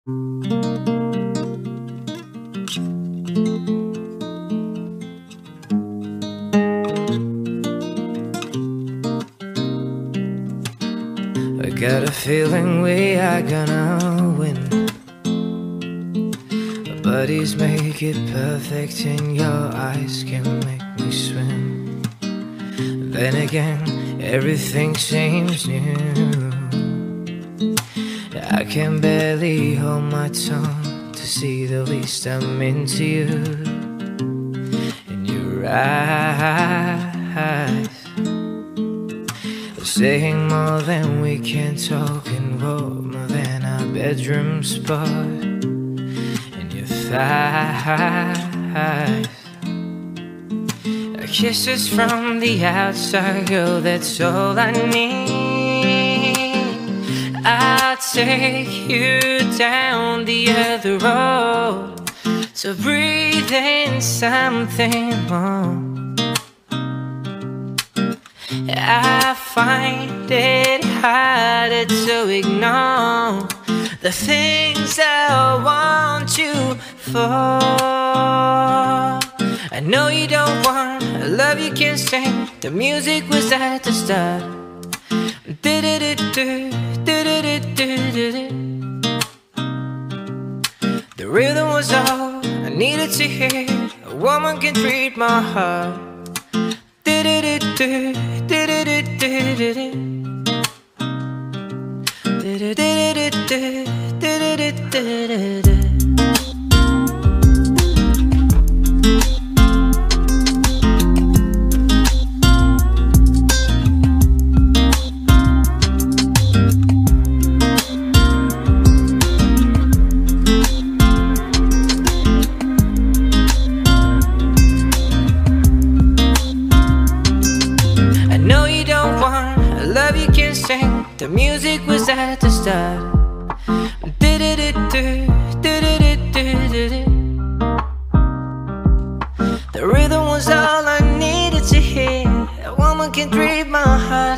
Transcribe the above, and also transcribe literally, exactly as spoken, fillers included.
I got a feeling we are gonna win. Our bodies make it perfect and your eyes can make me swim. Then again, everything seems new. I can barely hold my tongue to see the least I'm into you. In your eyes, saying more than we can talk and warmer than our bedroom spot. In your thighs, kisses from the outside, girl, that's all I need. I'll take you down the other road, so breathe in something more. I find it harder to ignore the things I want you for. I know you don't want a love you can't sing. The music was at the start. The rhythm was all I needed to hear. A woman can treat my heart. The music was at the start. The rhythm was all I needed to hear. A woman can read my heart.